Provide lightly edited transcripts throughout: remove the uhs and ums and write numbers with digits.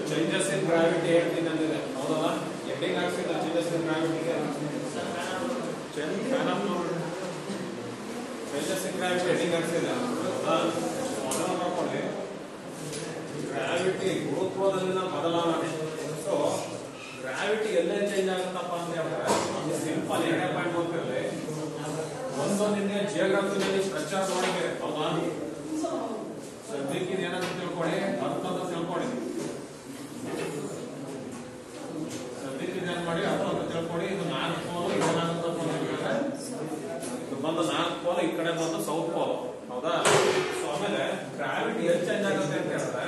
Changes in gravity ಹೇಳ್ತೀನಿ ಅಂದಿದೆ ಹೌದಲ್ಲ ಹೆಡ್ಡಿಂಗ್ ಹಾಕ್ಸಿದ ಚೇಂಜಸ್ ಇನ್ ಗ್ರಾವಿಟಿಗೆ ಚೇಂಜಸ್ ಇನ್ ಗ್ರಾವಿಟಿ ಹೆಡ್ಡಿಂಗ್ ಹಾಕ್ಸಿದ ನೋಡ್ಕೊಳ್ಳಿ ಗ್ರಾವಿಟಿ ಗುರುತ್ವದಲ್ಲಿನ ಬದಲಾವಣೆ ಸೊ ಗ್ರಾವಿಟಿ ಎಲ್ಲೇ ಚೇಂಜ್ ಆಗುತ್ತಪ್ಪ ಅಂತ ಹೇಳಿದ್ರೆ ಸಿಂಪಲ್ 2.1 ಒಂದು ನಿನ್ನೆ ಜಿಯೋಗ್ರಫಿನಲ್ಲಿ ಸ್ಟ್ರಕ್ಚರ್ ನೋಡಿದ್ರೆ ಹೌದಾ ಸದ್ಯಕ್ಕೆ ಏನಂತ ತಿಳ್ಕೊಳ್ಳಿ ಅರ್ಥ ಅಂತ ತಿಳ್ಕೊಳ್ಳಿ ಸದ್ಯಕ್ಕೆ ಏನ್ ಮಾಡಿ ಅರ್ಥ ಅಂತ ತಿಳ್ಕೊಳ್ಳಿ ಇದು ನಾರ್ತ್ ಪೋಲ್ ಏನಾಗುತ್ತಪ್ಪ ಅಂತ ಹೇಳಿದ್ರೆ ಇದು ಬಂದು ನಾರ್ತ್ ಪೋಲ್ ಈ ಕಡೆ ಬಂದು ಸೌತ್ ಪೋಲ್ ಹೌದಾ ಸೊ ಆಮೇಲೆ ಗ್ರಾವಿಟಿ ಎಲ್ಲಿ ಚೇಂಜ್ ಆಗುತ್ತೆ ಅಂತ ಹೇಳಿದ್ರೆ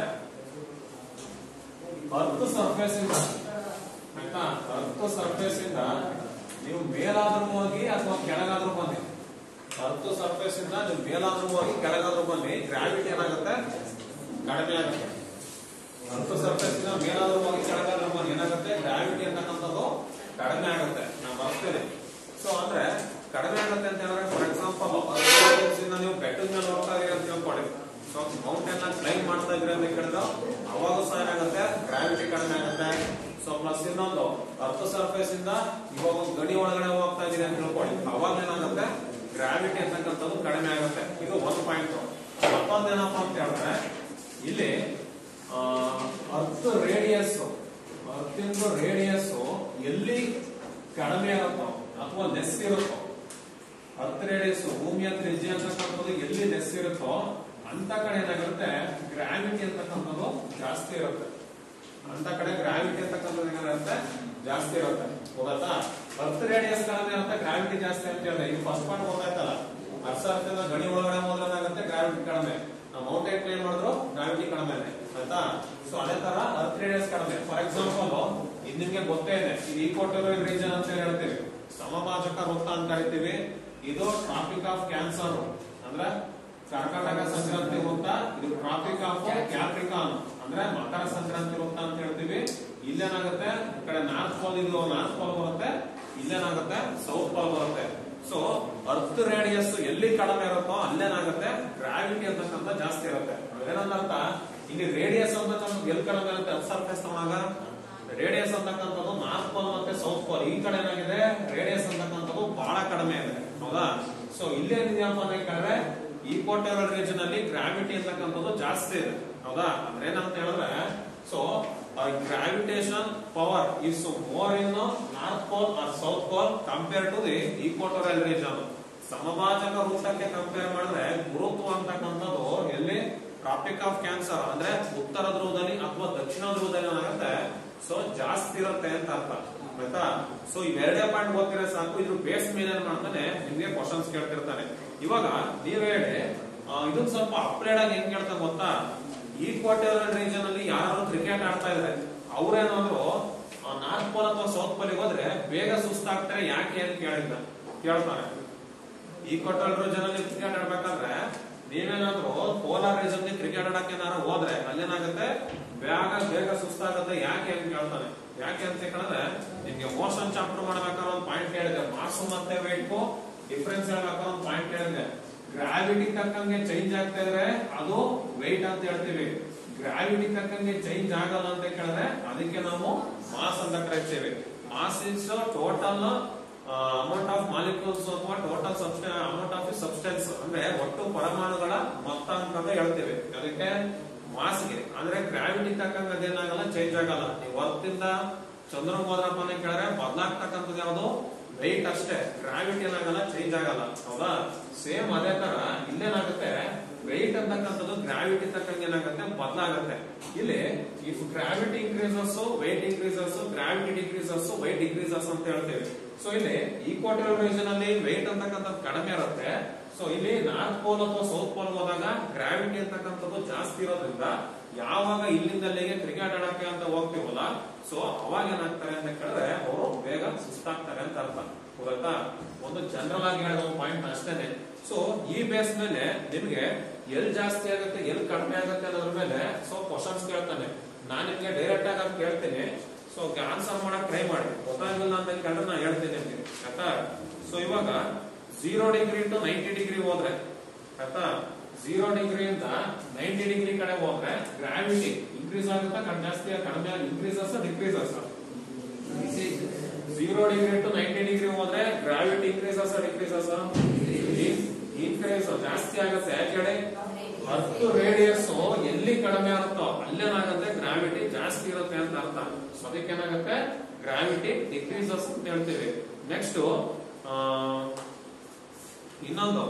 ಅರ್ತ್ ಸರ್ಫೇಸ್ ಇಂದ ಆಯ್ತಾ ಅರ್ತ್ ಸರ್ಫೇಸ್ ಇಂದ ನೀವು ಮೇಲಾದ್ರೂ ಹೋಗಿ ಅಥವಾ ಕೆಳಗಾದ್ರೂ ಬನ್ನಿ ಅರ್ತ್ ಸರ್ಫೇಸ್ ಇಂದ ನೀವು ಮೇಲಾದ್ರೂ ಹೋಗಿ ಕೆಳಗಾದ್ರೂ ಬನ್ನಿ ಗ್ರಾವಿಟಿ ಏನಾಗುತ್ತೆ ಕಡಿಮೆ ಆಗುತ್ತೆ ಅರ್ತ್ ಸರ್ಫೇಸ್ ಇಂದ ಮೇಲಾದ್ರೂ ಹೋಗಿ ಕೆಳಗಾದ್ರೂ ಬನ್ನಿ ಏನಾಗುತ್ತೆ ಗ್ರಾವಿಟಿ ಅಂತಕ್ಕಂಥದ್ದು ಕಡಿಮೆ ಆಗುತ್ತೆ ನಾವು ಬರ್ತೇನೆ ಸೊ ಅಂದ್ರೆ ಕಡಿಮೆ ಆಗುತ್ತೆ ಅಂತ ಹೇಳಿದ್ರೆ ಫಾರ್ ಎಕ್ಸಾಂಪಲ್ ನೀವು ಬೆಟ್ಟದ ಮೇಲೆ ಹೋಗ್ತಾ ಇದೀರಿ ಅಂತ ತಿಳ್ಕೊಳ್ಳಿ ಸೊ ಮೌಂಟೇನ್ ನ ಕ್ಲೈಮ್ ಮಾಡ್ತಾ ಇದ್ರಿ ಅಂತ ಕೇಳಿದ್ರೆ ಅವಾಗ ಸಹ ಏನಾಗುತ್ತೆ ಗ್ರಾವಿಟಿ ಕಡಿಮೆ ಆಗುತ್ತೆ ಸೊ ಪ್ಲಸ್ ಇನ್ನೊಂದು ಅರ್ತ್ ಸರ್ಫೇಸ್ ಇಂದ ಇವಾಗ ಒಂದು ಗಡಿ ಒಳಗಡೆ ಹೋಗ್ತಾ ಇದೀರಿ ಅಂತ ತಿಳ್ಕೊಳ್ಳಿ ಅವಾಗ ಏನಾಗುತ್ತೆ ಗ್ರಾವಿಟಿ ಅಂತಕ್ಕಂಥದ್ದು ಕಡಿಮೆ ಆಗುತ್ತೆ ಇದು ಒಂದು ಪಾಯಿಂಟ್ ಮತ್ತೊಂದೇನಪ್ಪ ಅಂತ ಹೇಳಿದ್ರೆ ಇಲ್ಲಿ ಅರ್ತ್ ರೇಡಿಯಸ್ ಅರ್ತಿಂದು ರೇಡಿಯಸ್ ಎಲ್ಲಿ ಕಡಿಮೆ ಇರುತ್ತೋ ಅಥವಾ ಲೆಸ್ ಇರುತ್ತೋ ಅರ್ತ್ ರೇಡಿಯಸ್ ಭೂಮಿಯ ತ್ರಿಜ್ಯ ಅಂತಕ್ಕಂಥದ್ದು ಎಲ್ಲಿ ಲೆಸ್ ಇರುತ್ತೋ ಅಂತ ಕಡೆ ಏನಾಗಿರುತ್ತೆ ಗ್ರಾವಿಟಿ ಅಂತಕ್ಕಂಥದ್ದು ಜಾಸ್ತಿ ಇರುತ್ತೆ ಅಂತ ಕಡೆ ಗ್ರಾವಿಟಿ ಅಂತಕ್ಕಂಥದ್ದು ಏನಾಗುತ್ತೆ ಜಾಸ್ತಿ ಇರುತ್ತೆ ಗೊತ್ತಾ ಅರ್ತ್ ರೇಡಿಯಸ್ ಕಡಿಮೆ ಇರುತ್ತೆ ಗ್ರಾವಿಟಿ ಜಾಸ್ತಿ ಅಂತ ಹೇಳಿದ್ರೆ ಇದು ಫಸ್ಟ್ ಪಾರ್ಟ್ ಗೊತ್ತಾಯ್ತಲ್ಲ ಅರ್ಥ ಅರ್ಥದ ಗಣಿ ಒಳಗಡೆ ಹೋದ್ರೆ ಏನಾಗುತ್ತೆ ಗ್ರಾವಿಟಿ ಕಡಿಮೆ ನಾವು ಮೌಂಟೇನ್ ಕ್ಲೈಮ್ ಮಾಡಿದ್ರು ಗ್ರಾವಿಟಿ ಕಡಿಮೆ ಆಯ್ತಾ ಸೊ ಅದೇ ತರ ಅರ್ತ್ ರೇಡಿಯಸ್ ಕಡಿಮೆ ಫಾರ್ ಎಕ್ಸಾಂಪಲ್ ಇದು ನಿಮ್ಗೆ ಗೊತ್ತೇ ಇದೆ ಇದು ಈಕ್ವಟೋರಿಯಲ್ ರೀಜನ್ ಅಂತ ಹೇಳ್ತೀವಿ ಸಮಭಾಜಕ ವೃತ್ತ ಅಂತ ಹೇಳ್ತೀವಿ ಇದು ಟ್ರಾಪಿಕ್ ಆಫ್ ಕ್ಯಾನ್ಸರ್ ಅಂದ್ರೆ ಕರ್ನಾಟಕ ಸಂಕ್ರಾಂತಿ ವೃತ್ತ ಇದು ಟ್ರಾಪಿಕ್ ಆಫ್ ಕ್ಯಾಪ್ರಿಕಾನ್ ಅಂದ್ರೆ ಮಕರ ಸಂಕ್ರಾಂತಿ ವೃತ್ತ ಅಂತ ಹೇಳ್ತೀವಿ ಇಲ್ಲೇನಾಗುತ್ತೆ ಈ ಕಡೆ ನಾರ್ತ್ ಪೋಲ್ ಇದು ನಾರ್ತ್ ಪೋಲ್ ಬರುತ್ತೆ ಇಲ್ಲೇನಾಗುತ್ತೆ ಸೌತ್ ಪೋಲ್ ಬರುತ್ತೆ ಸೊ ಅರ್ತ್ ರೇಡಿಯಸ್ ಎಲ್ಲಿ ಕಡಿಮೆ ಇರುತ್ತೋ ಅಲ್ಲೇನಾಗುತ್ತೆ ಗ್ರಾವಿಟಿ ಅಂತಕ್ಕಂಥ ಜಾಸ್ತಿ ಇರುತ್ತೆ ಏನಂತ ಇಲ್ಲಿ ರೇಡಿಯಸ್ ಅಂತಕ್ಕಂಥದ್ದು ಎಲ್ಲಿ ಕಡಿಮೆ ಇರುತ್ತೆ ಅರ್ತ್ ಸರ್ಫೇಸ್ ತಗೊಂಡಾಗ ರೇಡಿಯಸ್ ಅಂತಕ್ಕಂಥದ್ದು ನಾರ್ತ್ ಪೋಲ್ ಮತ್ತೆ ಸೌತ್ ಪೋಲ್ ಈ ಕಡೆ ಏನಾಗಿದೆ ರೇಡಿಯಸ್ ಅಂತಕ್ಕಂಥದ್ದು ಬಹಳ ಕಡಿಮೆ ಇದೆ ಹೌದಾ ಸೊ ಇಲ್ಲೇನಿದೆಯಪ್ಪ ಅಂತ ಕೇಳಿದ್ರೆ ಈಕ್ವಟೋರಿಯಲ್ ರೀಜನ್ ಅಲ್ಲಿ ಗ್ರಾವಿಟಿ ಅಂತಕ್ಕಂಥದ್ದು ಜಾಸ್ತಿ ಇದೆ ಹೌದಾ ಅಂದ್ರೆ ಏನಂತ ಹೇಳಿದ್ರೆ so gravitation power is more in north pole or south pole compare to the equatorial region ಸಮಭಾಜಕ ವೃತ್ತಕ್ಕೆ ಕಂಪೇರ್ ಮಾಡಿದ್ರೆ ಗುರುತ್ವ ಅಂತಕ್ಕಂಥದ್ದು ಎಲ್ಲಿ ಟ್ರಾಪಿಕ್ ಆಫ್ ಕ್ಯಾನ್ಸರ್ ಅಂದ್ರೆ ಉತ್ತರ ಧ್ರುವದಲ್ಲಿ ಅಥವಾ ದಕ್ಷಿಣ ಧ್ರುವದಲ್ಲಿ ಏನಾಗುತ್ತೆ ಸೊ ಜಾಸ್ತಿ ಇರುತ್ತೆ ಅಂತ ಅರ್ಥ ಆಯ್ತಾ ಸೊ ಇವೆರಡೇ ಪಾಯಿಂಟ್ ಗೊತ್ತಿರೋ ಸಾಕು ಇದ್ರ ಬೇಸ್ ಮೇಲೆ ಏನ್ ಮಾಡ್ತಾನೆ ನಿಮ್ಗೆ ಕ್ವಶನ್ಸ್ ಕೇಳ್ತಿರ್ತಾನೆ ಇವಾಗ ನೀವ್ ಹೇಳಿ ಇದೊಂದು ಸ್ವಲ್ಪ ಅಪ್ಗ್ರೇಡ್ ಆಗಿ ಹೆಂಗ್ ಕೇಳ್ತಾ ಗೊತ್ತಾ ಈಕ್ವಟೋರಿಯಲ್ ರೀಜನ್ ಅಲ್ಲಿ ಯಾರು ಕ್ರಿಕೆಟ್ ಆಡ್ತಾ ಇದ್ರೆ ಅವ್ರೇನಾದ್ರು ನಾರ್ತ್ ಪೋಲ್ ಅಥವಾ ಸೌತ್ ಪೋಲಿಗೆ ಹೋದ್ರೆ ಬೇಗ ಸುಸ್ತಾಗ್ತಾರೆ ಯಾಕೆ ಅಂತ ಕೇಳ್ತಾರೆ ಈಕ್ವಟೋರಿಯಲ್ ರೀಜನ್ ಅಲ್ಲಿ ಕ್ರಿಕೆಟ್ ಆಡ್ಬೇಕಾದ್ರೆ ನೀವೇನಾದ್ರು ಪೋಲಾರ್ ರೀಜನ್ ಕ್ರಿಕೆಟ್ ಆಡಕ್ಕೆ ಏನಾದ್ರು ಹೋದ್ರೆ ಅಲ್ಲೇನಾಗುತ್ತೆ ಬೇಗ ಸುಸ್ತಾಗುತ್ತೆ ಯಾಕೆ ಅಂತ ಕೇಳ್ತಾನೆ ಯಾಕೆ ಅಂತ ಕೇಳಿದ್ರೆ ನಿಮ್ಗೆ ಮೋಷನ್ ಚಾಪ್ಟರ್ ಮಾಡ್ಬೇಕಾದ್ರೆ ಒಂದು ಪಾಯಿಂಟ್ ಹೇಳಿದೆ ಮಾಸ್ ಮತ್ತೆ ವೇಟ್ ಡಿಫ್ರೆನ್ಸ್ ಹೇಳ್ಬೇಕಾದ್ರೆ ಒಂದು ಪಾಯಿಂಟ್ ಹೇಳಿದೆ ಗ್ರಾವಿಟಿ ತಕ್ಕಂಗೆ ಚೇಂಜ್ ಆಗ್ತಾ ಇದ್ರೆ ಅದು ವೆಯ್ಟ್ ಅಂತ ಹೇಳ್ತೀವಿ ಗ್ರಾವಿಟಿ ತಕ್ಕಂಗೆ ಚೇಂಜ್ ಆಗಲ್ಲ ಅಂತ ಕೇಳಿದ್ರೆ ಅದಕ್ಕೆ ನಾವು ಮಾಸ್ ಅಂತ ಕರಿತೀವಿ mass is total amount of molecules ಅಥವಾ ಟೋಟಲ್ ಅಮೌಂಟ್ ಆಫ್ ಸಬ್ಸ್ಟೆನ್ಸ್ ಅಂದ್ರೆ ಒಟ್ಟು ಪರಮಾಣುಗಳ ಮೊತ್ತ ಅಂತ ಹೇಳ್ತೀವಿ ಅದಕ್ಕೆ ಮಾಸ್ಗೆ ಅಂದ್ರೆ ಗ್ರಾವಿಟಿ ತಕ್ಕಂಗ ಅದೇನಾಗಲ್ಲ ಚೇಂಜ್ ಆಗಲ್ಲ ನೀವು ವರ್ತಿಂದ ಚಂದ್ರ ಹೋದ್ರಪ್ಪ ಅಂತ ಕೇಳಿದ್ರೆ ಬದಲಾಗ್ತಕ್ಕಂಥದ್ದು ಯಾವುದು ವೆಯ್ಟ್ ಅಷ್ಟೇ ಗ್ರಾವಿಟಿ ಏನಾಗಲ್ಲ ಚೇಂಜ್ ಆಗಲ್ಲ ಹೌದಾ ಸೇಮ್ ಅದೇ ತರ ಇಲ್ಲೇನಾಗುತ್ತೆ ವೆಯ್ಟ್ ಅಂತಕ್ಕಂಥದ್ದು ಗ್ರಾವಿಟಿ ತಕ್ಕಂಗೆ ಏನಾಗುತ್ತೆ ಬದಲಾಗುತ್ತೆ ಇಲ್ಲಿ if gravity increases weight increases gravity decreases weight decreases ಅಂತ ಹೇಳ್ತೇವೆ ಸೊ ಇಲ್ಲಿ ಈಕ್ವಟೋರಿಯಲ್ ರೀಜನ್ ಅಲ್ಲಿ ವೆಯ್ಟ್ ಅಂತಕ್ಕಂಥದ್ದು ಕಡಿಮೆ ಇರುತ್ತೆ ಸೊ ಇಲ್ಲಿ ನಾರ್ತ್ ಪೋಲ್ ಅಥವಾ ಸೌತ್ ಪೋಲ್ ಹೋದಾಗ ಗ್ರಾವಿಟಿ ಅಂತಕ್ಕಂಥದ್ದು ಜಾಸ್ತಿ ಇರೋದ್ರಿಂದ ಯಾವಾಗ ಇಲ್ಲಿಂದ ಅಲ್ಲಿಗೆ ಕ್ರಿಕೆಟ್ ಆಡಕ್ಕೆ ಅಂತ ಹೋಗ್ತೀವಲ್ಲ ಸೊ ಅವಾಗ ಏನಾಗ್ತಾರೆ ಅಂತ ಕೇಳಿದ್ರೆ ಅವರು ಬೇಗ ಸುಸ್ತಾಗ್ತಾರೆ ಅಂತ ಅರ್ಥ ಗೊತ್ತಾ ಒಂದು ಜನರಲ್ ಆಗಿ ಹೇಳಿದ ಒಂದು ಪಾಯಿಂಟ್ ಅಷ್ಟೇನೆ ಸೊ ಈ ಬೇಸ್ ಮೇಲೆ ನಿಮ್ಗೆ ಎಲ್ಲಿ ಜಾಸ್ತಿ ಆಗುತ್ತೆ ಎಲ್ಲಿ ಕಡಿಮೆ ಆಗುತ್ತೆ ಅನ್ನೋದ್ರ ಮೇಲೆ ಸೊ ಕ್ವಶನ್ಸ್ ಕೇಳ್ತಾನೆ ನಾನು ನಿಮ್ಗೆ ಡೈರೆಕ್ಟ್ ಆಗಿ ಕೇಳ್ತೀನಿ ಸೊ ಆನ್ಸರ್ ಮಾಡಕ್ ಟ್ರೈ ಮಾಡಿ ಗೊತ್ತಾಗಿಲ್ಲ ಅಂತ ಕೇಳಿದ್ರೆ ನಾನು ಹೇಳ್ತೀನಿ ನಿಮ್ಗೆ ಆಯ್ತಾ ಸೊ ಇವಾಗ 0 ಡಿಗ್ರಿ ಟು 90 ಡಿಗ್ರಿ ಹೋದ್ರೆ ಆಯ್ತಾ 0 ಡಿಗ್ರಿಯಿಂದ 90 ಡಿಗ್ರಿ ಕಡೆ ಹೋದ್ರೆ ಗ್ರಾವಿಟಿ ಇನ್ಕ್ರೀಸ್ ಆಗುತ್ತಾ ಜಾಸ್ತಿ ಕಡಿಮೆ increases decreases? 0 degree to 90 degree ಹೋದ್ರೆ ಗ್ರಾವಿಟಿ ಇನ್ಕ್ರೀಸಸ್ ಡಿಕ್ರೀಸಸ್? ಇನ್ಕ್ರೀಸ್ ಜಾಸ್ತಿ ಆಗುತ್ತೆ. ಯಾಕೆ? ಅರ್ತ್ ರೇಡಿಯಸ್ ಎಲ್ಲಿ ಕಡಿಮೆ ಆಗುತ್ತೋ ಅಲ್ಲೇನಾಗುತ್ತೆ ಗ್ರಾವಿಟಿ ಜಾಸ್ತಿ ಇರುತ್ತೆ ಅಂತ ಅರ್ಥ. ಸೊ ಅದಕ್ಕೇನಾಗುತ್ತೆ ಗ್ರಾವಿಟಿ ಡಿಕ್ರೀಸಸ್ ಅಂತ ಹೇಳ್ತೀವಿ. ನೆಕ್ಸ್ಟ್ ಇನ್ನೊಂದು,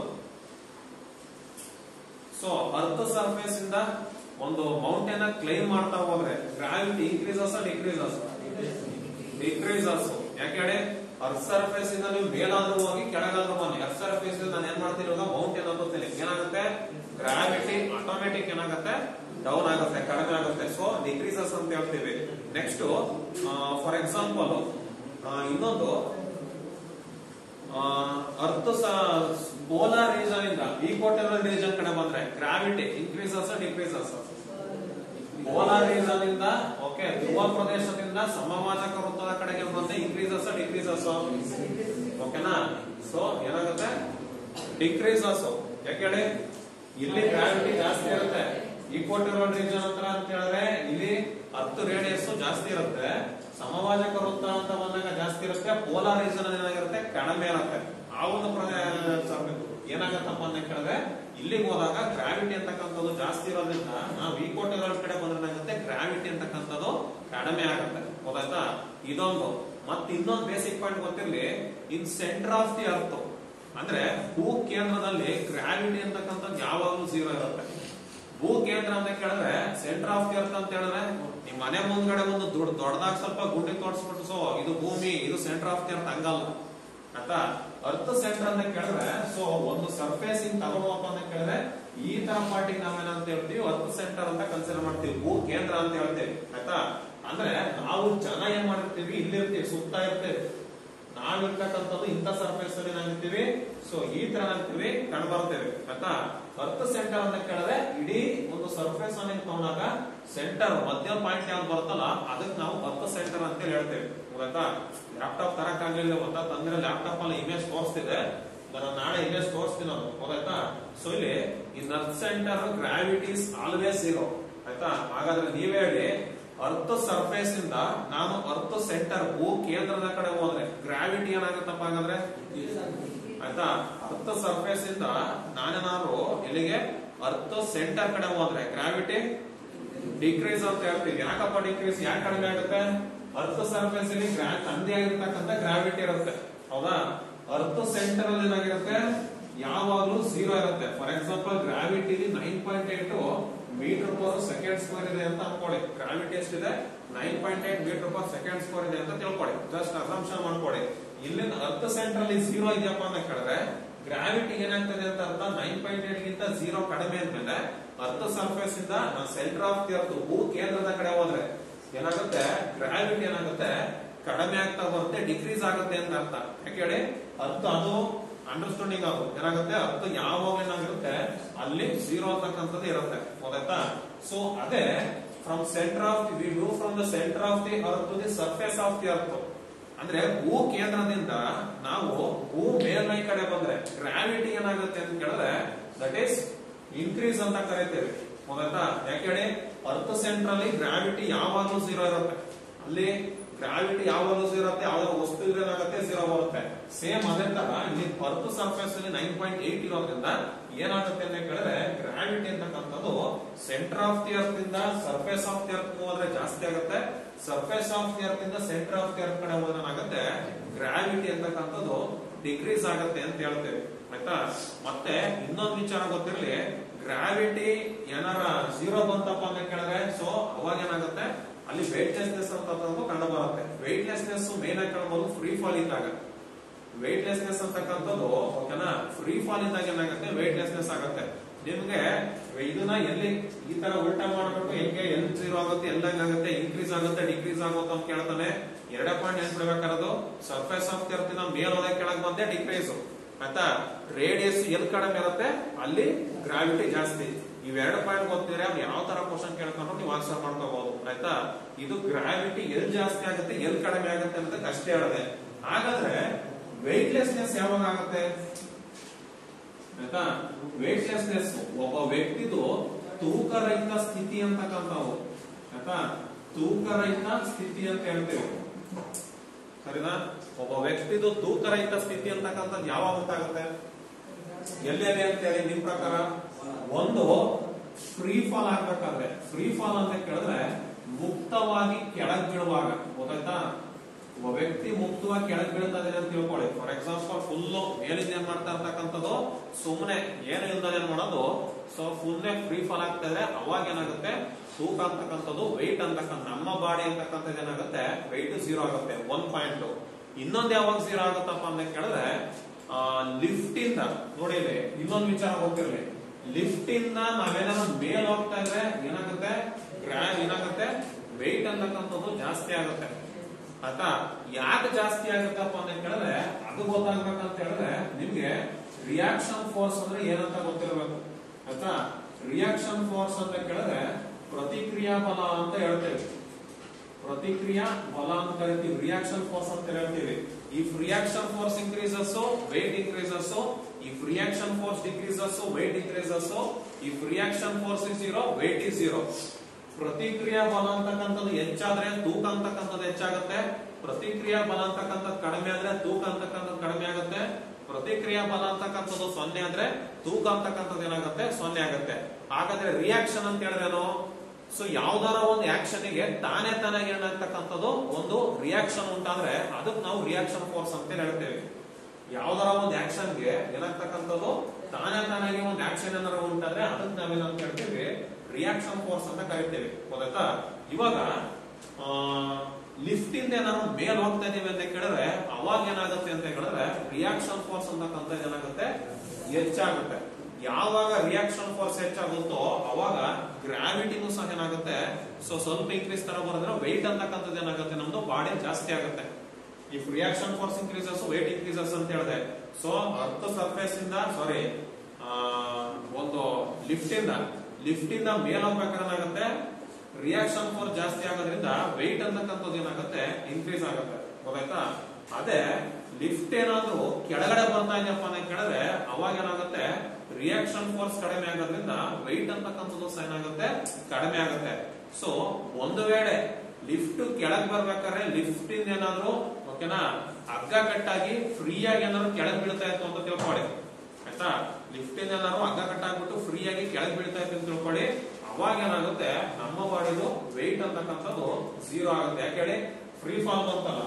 ಸೊ ಅರ್ತ್ ಸರ್ಫೇಸ್ ಇಂದ ಒಂದು ಮೌಂಟೇನ್ ಕ್ಲೈಮ್ ಮಾಡ್ತಾ ಹೋದ್ರೆ ಗ್ರಾವಿಟಿ ಇನ್ಕ್ರೀಸಸ್ ಡಿಕ್ರೀಸಸ್? ಡಿಕ್ರೀಸಸ್. ಯಾಕೆ ಹೇಳಿ? ಅರ್ತ್ ಸರ್ಫೇಸ್ ಇಂದ ನೀವು ಮೇಲಾದ್ರೂ ಹೋಗಿ ಕೆಳಗಾದ್ರೂ ಬನ್ನಿ, ಅರ್ತ್ ಸರ್ಫೇಸ್ ನಾನು ಏನ್ ಮಾಡ್ತೀನಿ ಇವಾಗ ಮೌಂಟೇನ್ ಅಂತೀನಿ, ಏನಾಗುತ್ತೆ ಗ್ರಾವಿಟಿ ಆಟೋಮೆಟಿಕ್ ಏನಾಗುತ್ತೆ ಡೌನ್ ಆಗುತ್ತೆ, ಕಡಿಮೆ ಆಗುತ್ತೆ. ಸೊ ಡಿಕ್ರೀಸಸ್ ಅಂತ ಹೇಳ್ತೀವಿ. ನೆಕ್ಸ್ಟ್ ಫಾರ್ ಎಕ್ಸಾಂಪಲ್ ಇನ್ನೊಂದು, ಅರ್ತ್ ಪೋಲಾರ್ ರೀಜನ್ ಇಂದ ಈಕ್ವಟೋರಿಯಲ್ ರೀಜನ್ ಕಡೆ ಬಂದ್ರೆ gravity increases decreases? Polar region ಇಂದ ಓಕೆ ಧ್ರುವ ಪ್ರದೇಶದಿಂದ ಸಮಭಾಜಕ ವೃತ್ತದ ಕಡೆಗೆ ಬಂದ್ರೆ ಇನ್ಕ್ರೀಸಸ್ ಡಿಕ್ರೀಸಸ್? ಓಕೆನಾ? ಸೊ ಏನಾಗುತ್ತೆ ಡಿಕ್ರೀಸಸ್. ಯಾಕೆ? ಇಲ್ಲಿ ಗ್ರಾವಿಟಿ ಜಾಸ್ತಿ ಇರುತ್ತೆ. ಈಕ್ವಟೋರಿಯಲ್ ರೀಜನ್ ಅಂತ ಹೇಳಿದ್ರೆ ಇಲ್ಲಿ ಅರ್ತ್ ರೇಡಿಯಸ್ ಜಾಸ್ತಿ ಇರುತ್ತೆ, ಸಮಭಾಜಕ ವೃತ್ತ ಅಂತ ಬಂದಾಗ ಜಾಸ್ತಿ ಇರುತ್ತೆ, ಪೋಲಾರ್ ರೀಜನ್ ಏನಾಗಿರುತ್ತೆ ಕಡಿಮೆ ಇರುತ್ತೆ. ಆ ಒಂದು ಏನಾಗತ್ತಪ್ಪ ಅಂತ ಕೇಳಿದ್ರೆ ಇಲ್ಲಿಗೆ ಹೋದಾಗ ಗ್ರಾವಿಟಿ ಅಂತಕ್ಕಂಥದ್ದು ಜಾಸ್ತಿ ಇರೋದ್ರಿಂದ ನಾವು ಈಕ್ವಟೋರಿಯಲ್ ಕಡೆ ಬಂದ್ರೆ ಏನಾಗುತ್ತೆ ಗ್ರಾವಿಟಿ ಅಂತಕ್ಕಂಥದ್ದು ಕಡಿಮೆ ಆಗುತ್ತೆ. ಗೊತ್ತಾಯ್ತಾ? ಇದೊಂದು. ಮತ್ತೆ ಇನ್ನೊಂದು ಬೇಸಿಕ್ ಪಾಯಿಂಟ್ ಗೊತ್ತಿರ್ಲಿ, in center of the earth ಅಂದ್ರೆ ಭೂ ಕೇಂದ್ರದಲ್ಲಿ ಗ್ರಾವಿಟಿ ಅಂತಕ್ಕಂಥದ್ದು ಯಾವಾಗಲೂ 0 ಇರುತ್ತೆ. ಭೂ ಕೇಂದ್ರ ಅಂತ ಕೇಳಿದ್ರೆ ಸೆಂಟರ್ ಆಫ್ ದಿ ಅರ್ತ್ ಅಂತ ಹೇಳಿದ್ರೆ ನಿಮ್ ಮನೆ ಮುಂದ್ಗಡೆ ಒಂದು ದೊಡ್ಡದಾಗ ಸ್ವಲ್ಪ ಗುಂಡಿ ತೋರಿಸ್ಬಿಟ್ಟು ಸೊ ಇದು ಭೂಮಿ, ಇದು ಸೆಂಟರ್ ಆಫ್ ದಿ ಅರ್ತ್ ಹಂಗಲ್ಲ ಆಯ್ತಾ. ಅರ್ತ್ ಸೆಂಟರ್ ಅಂತ ಕೇಳಿದ್ರೆ ಸೊ ಒಂದು ಸರ್ಫೇಸ್ ಇಂಗ್ ತಗೊಂಡಪ್ಪ ಅಂತ ಕೇಳಿದ್ರೆ ಈ ತರ ಪಾರ್ಟಿಗೆ ನಾವೇನಂತ ಹೇಳ್ತೀವಿ ಅರ್ತ್ ಸೆಂಟರ್ ಅಂತ ಕನ್ಸಿಡರ್ ಮಾಡ್ತೀವಿ, ಭೂ ಕೇಂದ್ರ ಅಂತ ಹೇಳ್ತೀವಿ ಆಯ್ತಾ. ಅಂದ್ರೆ ನಾವು ಜನ ಏನ್ ಮಾಡಿರ್ತೀವಿ, ಇಲ್ಲಿರ್ತೀವಿ, ಸುತ್ತ ಇರ್ತೇವೆ, ನಾವಿರ್ತಕ್ಕಂಥದ್ದು ಇಂಥ ಸರ್ಫೇಸ್ ಅಲ್ಲಿ ನಾವಿರ್ತೀವಿ. ಸೊ ಈ ತರ ನಾವಿರ್ತೀವಿ, ಕಂಡು ಬರ್ತೇವೆ ಆಯ್ತಾ. ಅರ್ತ್ ಸೆಂಟರ್ ಅಂತ ಕೇಳಿದ್ರೆ ಇಡೀ ಒಂದು ಸರ್ಫೇಸ್ ಅನ್ನ ತಗೊಂಡಾಗ ಸೆಂಟರ್ ಮಧ್ಯ ಪಾಯಿಂಟ್ ಯಾವ್ದು ಬರುತ್ತಲ್ಲ ಅದಕ್ಕೆ ನಾವು ಅರ್ತ್ ಸೆಂಟರ್ ಅಂತ ಹೇಳ್ತೇವೆ. ಗೊತ್ತಾ? ಲ್ಯಾಪ್ಟಾಪ್ ತರಕ್ ಆಗ್ಲಿಲ್ಲ ಗೊತ್ತಾ, ತಂದ್ರೆ ಲ್ಯಾಪ್ಟಾಪ್ ಅಲ್ಲಿ ಇಮೇಜ್ ತೋರಿಸ್ತಿದೆ, ನಾನು ನಾಳೆ ಇಮೇಜ್ ತೋರಿಸ್ತೀನಿ ನಾನು. ಗೊತ್ತಾಯ್ತಾ? ಸೊ ಇಲ್ಲಿ in earth center gravity is always 0 ಆಯ್ತಾ. ಹಾಗಾದ್ರೆ ನೀವೇ ಹೇಳಿ, ಅರ್ತ್ ಸರ್ಫೇಸ್ ಇಂದ ನಾನು ಅರ್ತ್ ಸೆಂಟರ್ ಭೂ ಕೇಂದ್ರದ ಕಡೆ ಹೋದ್ರೆ ಗ್ರಾವಿಟಿ ಏನಾಗುತ್ತಪ್ಪ ಹಾಗಾದ್ರೆ ಆಯ್ತಾ. ಅರ್ತ್ ಸರ್ಫೇಸ್ ಇಂದ ನಾನೇನಾದ್ರು ಎಲ್ಲಿಗೆ ಅರ್ತ್ ಸೆಂಟರ್ ಕಡೆ ಹೋದ್ರೆ ಗ್ರಾವಿಟಿ ಡಿಕ್ರೀಸ್ ಅಂತ ಹೇಳ್ತೀವಿ. ಯಾಕಪ್ಪ ಡಿಕ್ರೀಸ್ ಯಾಕೆ ಕಡಿಮೆ ಆಗುತ್ತೆ? ಅರ್ತ್ ಸರ್ಫೇಸ್ ಅಲ್ಲಿ ತಂದೆ ಆಗಿರ್ತಕ್ಕಂಥ ಗ್ರಾವಿಟಿ ಇರುತ್ತೆ ಹೌದಾ. ಅರ್ತ್ ಸೆಂಟರ್ ಅಲ್ಲಿ ಏನಾಗಿರುತ್ತೆ ಯಾವಾಗ್ಲೂ 0 ಇರುತ್ತೆ. For example gravity 9.8 meter per second square ಇದೆ ಅಂತ ಅನ್ಕೊಳ್ಳಿ. ಗ್ರಾವಿಟಿ ಎಷ್ಟಿದೆ? 9.8 ಮೀಟರ್ ಪರ್ ಸೆಕೆಂಡ್ ಸ್ಕ್ವೇರ್ ಇದೆ ಅಂತ ತಿಳ್ಕೊಳ್ಳಿ. ಜಸ್ಟ್ ಅಸಂಪ್ಷನ್ ಮಾಡ್ಕೊಳ್ಳಿ. ಇಲ್ಲಿಂದ ಅರ್ತ್ ಸೆಂಟರ್ ಅಲ್ಲಿ 0 ಇದೆಯಪ್ಪ ಅಂತ ಕೇಳಿದ್ರೆ ಗ್ರಾವಿಟಿ ಏನಾಗ್ತದೆ ಅಂತ ಅರ್ಥ 9.8 ಗಿಂತ 0 ಕಡಿಮೆ ಅಂದ್ಮೇಲೆ ಅರ್ತ್ ಸರ್ಫೇಸ್ ಇಂದ ಸೆಂಟರ್ ಆಫ್ ದಿ ಅರ್ತ್ ಭೂ ಕೇಂದ್ರದ ಕಡೆ ಹೋದ್ರೆ ಏನಾಗುತ್ತೆ ಗ್ರಾವಿಟಿ ಏನಾಗುತ್ತೆ ಕಡಿಮೆ ಆಗ್ತಾ ಬರುತ್ತೆ, ಡಿಕ್ರೀಸ್ ಆಗುತ್ತೆ ಅಂತ ಅರ್ಥ. ಯಾಕೆ ಹೇಳಿ? ಅರ್ತ್ ಅದು ಅಂಡರ್ಸ್ಟ್ಯಾಂಡಿಂಗ್ ಅದು ಏನಾಗುತ್ತೆ ಅರ್ಥ ಯಾವಾಗ ಏನಾಗಿರುತ್ತೆ ಅಲ್ಲಿ 0 ಅಂತಕ್ಕಂಥದ್ದು ಇರುತ್ತೆ. ಗೊತ್ತಾಯ್ತಾ? ಸೊ ಅದೇ from center of we move from the center of the earth to the surface of the earth. ಅಂದ್ರೆ ಭೂ ಕೇಂದ್ರದಿಂದ ನಾವು ಭೂ ಮೇಲ್ಮೈ ಕಡೆ ಬಂದ್ರೆ ಗ್ರಾವಿಟಿ ಏನಾಗುತ್ತೆ ಅಂತ ಕೇಳಿದ್ರೆ ದಟ್ ಈಸ್ ಇನ್ಕ್ರೀಸ್ ಅಂತ ಕರೀತೇವೆ. ಗೊತ್ತಾಯ್ತಾ? ಯಾಕೆ ಹೇಳಿ? ಅರ್ತ್ ಸೆಂಟರ್ ಅಲ್ಲಿ ಗ್ರಾವಿಟಿ ಯಾವಾಗಲೂ 0 ಇರುತ್ತೆ. ಅಲ್ಲಿ ಗ್ರಾವಿಟಿ ಯಾವಾಗಲೂ 0 ಇರುತ್ತೆ, ಯಾವ್ದಾದ್ರು ವಸ್ತು ಏನಾಗುತ್ತೆ 0 ಬರುತ್ತೆ. ಸೇಮ್ ಅದೇ ತರ ಇಲ್ಲಿ ಅರ್ತ್ ಸರ್ಫೇಸ್ ಅಲ್ಲಿ 9.8 ಇರೋದ್ರಿಂದ ಏನಾಗುತ್ತೆ ಅಂತ ಕೇಳಿದ್ರೆ ಗ್ರಾವಿಟಿ ಅಂತಕ್ಕಂಥದ್ದು ಸೆಂಟರ್ ಆಫ್ ದಿ ಅರ್ತ್ ಇಂದ ಸರ್ಫೇಸ್ ಆಫ್ ದಿ ಅರ್ತ್ ಹೋದ್ರೆ ಜಾಸ್ತಿ ಆಗುತ್ತೆ, ಸರ್ಫೇಸ್ ಆಫ್ ದಿ ಅರ್ತ್ ಇಂದ ಸೆಂಟರ್ ಆಫ್ ದಿ ಅರ್ತ್ ಕಡೆ ಹೋದ್ರೆ ಏನಾಗುತ್ತೆ ಗ್ರಾವಿಟಿ ಅಂತಕ್ಕಂಥದ್ದು ಡಿಕ್ರೀಸ್ ಆಗುತ್ತೆ ಅಂತ ಹೇಳ್ತೇವೆ ಆಯ್ತಾ. ಮತ್ತೆ ಇನ್ನೊಂದು ವಿಚಾರ ಗೊತ್ತಿರಲಿ, ಗ್ರಾವಿಟಿ ಏನಾರ 0 ಬಂತಪ್ಪ ಅಂತ ಕೇಳಿದ್ರೆ ಸೊ ಅವಾಗ ಏನಾಗುತ್ತೆ ಅಲ್ಲಿ ವೆಯ್ಟ್ಲೆಸ್ನೆಸ್ ಅಂತ ಕಂಡು ಬರುತ್ತೆ. ವೆಯ್ಟ್ಲೆಸ್ನೆಸ್ ಮೇನ್ ಆಗಿ ಕಾಣಬಹುದು ಫ್ರೀ ಫಾಲ್ ಇದ್ದಾಗ. ವೆಯ್ಟ್ಲೆಸ್ನೆಸ್ ಅಂತಕ್ಕಂಥದ್ದು ಓಕೆನಾ ಫ್ರೀ ಫಾಲ್ ಇದ್ದಾಗ ಏನಾಗುತ್ತೆ ವೆಯ್ಟ್ಲೆಸ್ನೆಸ್ ಆಗುತ್ತೆ. ನಿಮ್ಗೆ ಇದನ್ನ ಎಲ್ಲಿ ಈ ತರ ಉಲ್ಟಾ ಮಾಡ್ಬಿಟ್ಟು ಹೆಂಗೆ ಎಲ್ಲಿ 0 ಆಗುತ್ತೆ ಎಲ್ಲ ಏನಾಗುತ್ತೆ ಇನ್ಕ್ರೀಸ್ ಆಗುತ್ತೆ ಡಿಕ್ರೀಸ್ ಆಗುತ್ತೆ ಅಂತ ಕೇಳ್ತಾನೆ. 2 ಪಾಯಿಂಟ್ ನೆನ್ಪಿಡ್ಬೇಕಾರದು ಸರ್ಫೇಸ್ ಆಫ್ ದಿ ಅರ್ತ್ ಮೇಲ್ ಹೋದ ಕೆಳಗೆ ಬಂದೆ ಡಿಕ್ರೀಸ್ ಆಯ್ತಾ. ರೇಡಿಯಸ್ ಎಲ್ಲಿ ಕಡಿಮೆ ಇರುತ್ತೆ ಅಲ್ಲಿ ಗ್ರಾವಿಟಿ ಜಾಸ್ತಿ. ಇವೆರಡು ಪಾಯಿಂಟ್ ಗೊತ್ತಿದ್ರೆ ಅವ್ರು ಯಾವ ತರ ಕ್ವಶನ್ ಕೇಳ್ಕೊಂಡು ನೀವು ಆನ್ಸರ್ ಮಾಡ್ಕೋಬಹುದು ಆಯ್ತಾ. ಇದು ಗ್ರಾವಿಟಿ ಎಲ್ಲಿ ಜಾಸ್ತಿ ಆಗುತ್ತೆ ಎಲ್ಲಿ ಕಡಿಮೆ ಆಗುತ್ತೆ ಅನ್ನೋದಕ್ಕೆ ಅಷ್ಟೇ ಹೇಳಿದೆ. ಹಾಗಾದ್ರೆ ವೆಯ್ಟ್ಲೆಸ್ನೆಸ್ ಯಾವಾಗ ಆಗುತ್ತೆ? ಆಯ್ತಾ. ವೇಟ್ಲೆಸ್ನೆಸ್ ಒಬ್ಬ ವ್ಯಕ್ತಿದು ತೂಕರಹಿತ ಸ್ಥಿತಿ ಅಂತಕ್ಕಂಥವು, ಆಯ್ತಾ, ತೂಕರಹಿತ ಸ್ಥಿತಿ ಅಂತ ಹೇಳ್ತೇವೆ, ಸರಿನಾ. ಒಬ್ಬ ವ್ಯಕ್ತಿದು ತೂಕರಹಿತ ಸ್ಥಿತಿ ಅಂತಕ್ಕಂಥದ್ದು ಯಾವಾಗ ಗೊತ್ತಾಗುತ್ತೆ, ಎಲ್ಲೆಲ್ಲಿ ಅಂತ ಹೇಳಿ ನಿಮ್ ಪ್ರಕಾರ? ಒಂದು ಫ್ರೀ ಫಾಲ್ ಆಗ್ಬೇಕಾದ್ರೆ, ಫ್ರೀ ಫಾಲ್ ಅಂತ ಕೇಳಿದ್ರೆ ಮುಕ್ತವಾಗಿ ಕೆಳಗ್ ಬೀಳುವಾಗ, ಗೊತ್ತಾಯ್ತಾ. ಒಬ್ಬ ವ್ಯಕ್ತಿ ಮುಕ್ತವಾಗಿ ಕೆಳಗ್ ಬೀಳ್ತಾ ಇದ್ದಾನೆ ಅಂತ ತಿಳ್ಕೊಳ್ಳಿ. ಫಾರ್ ಎಕ್ಸಾಂಪಲ್ ಫುಲ್ ಮೇಲಿಂದ ಏನ್ ಮಾಡ್ತಾ ಇರ್ತಕ್ಕಂಥದ್ದು ಸುಮ್ಮನೆ ಏನು ಇಲ್ದ ಏನ್ ಮಾಡೋದು, ಸೊ ಫುಲ್ನೇ ಫ್ರೀ ಫಾಲ್ ಆಗ್ತಾ ಇದ್ರೆ ಅವಾಗ ಏನಾಗುತ್ತೆ, ತೂಕ ಅಂತಕ್ಕಂಥದ್ದು ವೆಯ್ಟ್ ಅಂತಕ್ಕಂಥ ನಮ್ಮ ಬಾಡಿ ಅಂತಕ್ಕಂಥದ್ದು ಏನಾಗುತ್ತೆ, ವೆಯ್ಟ್ 0 ಆಗುತ್ತೆ. 1 ಪಾಯಿಂಟ್. ಇನ್ನೊಂದು ಯಾವಾಗ 0 ಆಗುತ್ತಪ್ಪ ಅಂತ ಕೇಳಿದ್ರೆ ಲಿಫ್ಟ್ ಇಂದ, ನೋಡಿ ಇನ್ನೊಂದು ವಿಚಾರ ಗೊತ್ತಿರಲಿ, ಲಿಫ್ಟ್ ಇಂದ ನಾವೇನಾದ್ರು ಮೇಲ್ ಹೋಗ್ತಾ ಇದ್ರೆ ಏನಾಗುತ್ತೆ, ಏನಾಗುತ್ತೆ, ವೆಯ್ಟ್ ಅಂತಕ್ಕಂಥದ್ದು ಜಾಸ್ತಿ ಆಗುತ್ತೆ. ಆಯ್ತಾ. ಯಾಕೆ ಜಾಸ್ತಿ ಆಗುತ್ತಪ್ಪ ಅಂತ ಕೇಳಿದ್ರೆ ಅದು ಗೊತ್ತಾಗ್ಬೇಕಂತ ಹೇಳಿದ್ರೆ ನಿಮ್ಗೆ ರಿಯಾಕ್ಷನ್ ಫೋರ್ಸ್ ಅಂದ್ರೆ ಏನಂತ ಗೊತ್ತಿರಬೇಕು, ಆಯ್ತಾ. ರಿಯಾಕ್ಷನ್ ಫೋರ್ಸ್ ಅಂತ ಕೇಳಿದ್ರೆ ಪ್ರತಿಕ್ರಿಯಾ ಬಲ ಅಂತ ಹೇಳ್ತೇವೆ, ಪ್ರತಿಕ್ರಿಯಾ ಬಲ ಅಂತ ಕರಿತೀವಿ, ರಿಯಾಕ್ಷನ್ ಫೋರ್ಸ್ ಅಂತ ಹೇಳ್ತೀವಿ. If reaction force increases weight increases, if reaction force decreases weight increases, if reaction force is 0 weight is 0. ಪ್ರತಿಕ್ರಿಯಾ ಬಲ ಅಂತಕ್ಕಂಥದ್ದು ಹೆಚ್ಚಾದ್ರೆ ತೂಕ ಅಂತಕ್ಕಂಥದ್ದು ಹೆಚ್ಚಾಗುತ್ತೆ, ಪ್ರತಿಕ್ರಿಯಾ ಬಲ ಅಂತಕ್ಕಂಥದ್ದು ಕಡಿಮೆ ಆದ್ರೆ ತೂಕ ಅಂತಕ್ಕಂಥದ್ದು ಕಡಿಮೆ ಆಗುತ್ತೆ, ಪ್ರತಿಕ್ರಿಯಾ ಬಲ ಅಂತಕ್ಕಂಥದ್ದು 0 ಆದ್ರೆ ತೂಕ ಅಂತಕ್ಕಂಥದ್ದು ಏನಾಗುತ್ತೆ, 0 ಆಗುತ್ತೆ. ಹಾಗಾದ್ರೆ ರಿಯಾಕ್ಷನ್ ಅಂತ ಹೇಳಿದ್ರೇನು, ಸೊ ಯಾವ್ದಾರ ಒಂದು ಆಕ್ಷನ್ ಗೆ ತಾನೇ ತಾನಾಗಿ ಏನಾಗ್ತಕ್ಕಂಥದ್ದು ಒಂದು ರಿಯಾಕ್ಷನ್ ಉಂಟಾದ್ರೆ ಅದಕ್ಕೆ ನಾವು ರಿಯಾಕ್ಷನ್ ಫೋರ್ಸ್ ಅಂತ ಹೇಳ್ತೇವೆ. ಯಾವ್ದಾರ ಒಂದು ಆಕ್ಷನ್ ಗೆ ಏನಾಗ್ತಕ್ಕಂಥದ್ದು ತಾನೇ ತಾನಾಗಿ ಒಂದು ಆಕ್ಷನ್ ಏನಾರ ಉಂಟಾದ್ರೆ ಅದಕ್ಕೆ ನಾವೇನಂತ ಹೇಳ್ತೇವೆ, ರಿಯಾಕ್ಷನ್ ಫೋರ್ಸ್ ಅಂತ ಕರಿತೇವೆ, ಗೊತ್ತಾಯ್ತಾ. ಇವಾಗ ಲಿಫ್ಟ್ ಇಂದ ಏನಾದ್ರು ಮೇಲ್ ಹೋಗ್ತಾ ಇದೀವಿ ಅಂತ ಕೇಳಿದ್ರೆ ಅವಾಗ ಏನಾಗುತ್ತೆ ಅಂತ ಹೇಳಿದ್ರೆ ರಿಯಾಕ್ಷನ್ ಫೋರ್ಸ್ ಅಂತಕ್ಕಂಥದ್ದು ಏನಾಗುತ್ತೆ, ಹೆಚ್ಚಾಗುತ್ತೆ. ಯಾವಾಗ ರಿಯಾಕ್ಷನ್ ಫೋರ್ಸ್ ಹೆಚ್ಚಾಗುತ್ತೋ ಅವಾಗ ಗ್ರಾವಿಟಿನೂ ಸಹ ಏನಾಗುತ್ತೆ, ಸೊ ಸ್ವಲ್ಪ ಇನ್ಕ್ರೀಸ್ ತರ ಬರೋದ್ರೆ ವೆಯ್ಟ್ ಅಂತಕ್ಕಂಥದ್ದು ಏನಾಗುತ್ತೆ, ನಮ್ದು ಬಾಡಿ ಜಾಸ್ತಿ ಆಗುತ್ತೆ. If reaction force increases weight increases ಅಂತ ಹೇಳಿದೆ. ಸೊ ಅರ್ತ್ ಸರ್ಫೇಸ್ ಇಂದ ಸಾರಿ ಒಂದು ಲಿಫ್ಟ್ ಇಂದ ಮೇಲ್ ಹೋಗ್ಬೇಕಾದ್ರೆ ಏನಾಗುತ್ತೆ, ರಿಯಾಕ್ಷನ್ ಫೋರ್ಸ್ ಜಾಸ್ತಿ ಆಗೋದ್ರಿಂದ ವೆಯ್ಟ್ ಅಂತಕ್ಕಂಥದ್ದು ಏನಾಗುತ್ತೆ, ಇನ್ಕ್ರೀಸ್ ಆಗುತ್ತೆ, ಗೊತ್ತಾಯ್ತಾ. ಅದೇ ಲಿಫ್ಟ್ ಏನಾದ್ರೂ ಕೆಳಗಡೆ ಬರ್ತಾ ಇದೆಯಪ್ಪ ಅಂತ ಕೇಳಿದ್ರೆ ಅವಾಗ ಏನಾಗುತ್ತೆ, ರಿಯಾಕ್ಷನ್ ಫೋರ್ಸ್ ಕಡಿಮೆ ಆಗೋದ್ರಿಂದ ವೆಯ್ಟ್ ಅಂತಕ್ಕಂಥದ್ದು ಸಹ ಏನಾಗುತ್ತೆ, ಕಡಿಮೆ ಆಗುತ್ತೆ. ಸೊ ಒಂದು ವೇಳೆ ಲಿಫ್ಟ್ ಕೆಳಗ್ ಬರ್ಬೇಕಾದ್ರೆ ಲಿಫ್ಟ್ ಇಂದ ಏನಾದ್ರು ಓಕೆನಾ ಹಗ್ಗ ಕಟ್ಟಾಗಿ ಫ್ರೀ ಆಗಿ ಏನಾದ್ರು ಕೆಳಗ್ ಬೀಳ್ತಾ ಇತ್ತು ಅಂತ ತಿಳ್ಕೊಳ್ಳಿ, ಆಯ್ತಾ. ಲಿಫ್ಟ್ ಇಂದ ಏನಾದ್ರು ಹಗ್ಗ ಕಟ್ಟಾಗ್ಬಿಟ್ಟು ಫ್ರೀ ಆಗಿ ಕೆಳಗ್ ಬೀಳ್ತಾ ಇತ್ತು ಅಂತ ತಿಳ್ಕೊಳ್ಳಿ, ಅವಾಗ ಏನಾಗುತ್ತೆ ನಮ್ಮ ಬಾಡಿದು ವೆಯ್ಟ್ ಅಂತಕ್ಕಂಥದ್ದು 0 ಆಗುತ್ತೆ. ಯಾಕೆ ಹೇಳಿ, ಫ್ರೀ ಫಾಲ್ ಬಂತಲ್ಲ,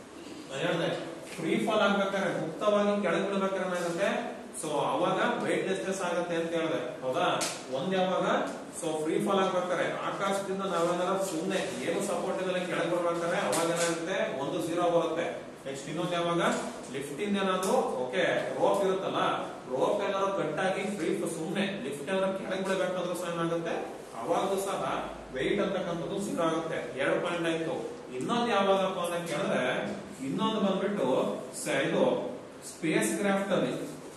ಹೇಳಿದೆ ಫ್ರೀ ಫಾಲ್ ಆಗ್ಬೇಕಾದ್ರೆ ಮುಕ್ತವಾಗಿ ಕೆಳಗ್ ಬೀಳ್ಬೇಕಾದ್ರೆ ಏನಾಗುತ್ತೆ, ಸೊ ಅವಾಗ ವೆಯ್ಟ್ಲೆಸ್ನೆಸ್ ಆಗುತ್ತೆ ಅಂತ ಹೇಳಿದೆ, ಹೌದಾ. ಒಂದ್ ಯಾವಾಗ, ಸೊ ಫ್ರೀ ಫಾಲ್ ಆಗ್ಬೇಕಾದ್ರೆ ಆಕಾಶದಿಂದ ನಾವೇನಾರ ಸುಮ್ನೆ ಏನು ಸಪೋರ್ಟ್ ಇದೆಲ್ಲ ಕೆಳಗೆ ಬರ್ಬೇಕಾದ್ರೆ ಅವಾಗ ಏನಾಗುತ್ತೆ, ಒಂದು 0 ಬರುತ್ತೆ. ನೆಕ್ಸ್ಟ್ ಇನ್ನೊಂದು ಯಾವಾಗ ಲಿಫ್ಟ್ ಇಂದ ಏನಾದ್ರು ಓಕೆ ರೋಪ್ ಇರುತ್ತಲ್ಲ, ರೋಪ್ ಏನಾದ್ರು ಕಟ್ಟಾಗಿ ಫ್ರೀ ಸುಮ್ನೆ ಲಿಫ್ಟ್ ಏನಾದ್ರು ಕೆಳಗೆ ಬಿಡಬೇಕಾದ್ರೂ ಸಹ ಏನಾಗುತ್ತೆ, ಅವಾಗೂ ಸಹ ವೆಯ್ಟ್ ಅಂತಕ್ಕಂಥದ್ದು 0 ಆಗುತ್ತೆ. 2 ಪಾಯಿಂಟ್ ಆಯ್ತು. ಇನ್ನೊಂದು ಯಾವಾಗಪ್ಪ ಅಂತ ಕೇಳಿದ್ರೆ ಇನ್ನೊಂದು ಬಂದ್ಬಿಟ್ಟು ಇದು ಸ್ಪೇಸ್ ಕ್ರಾಫ್ಟ್ ಅಲ್ಲಿ,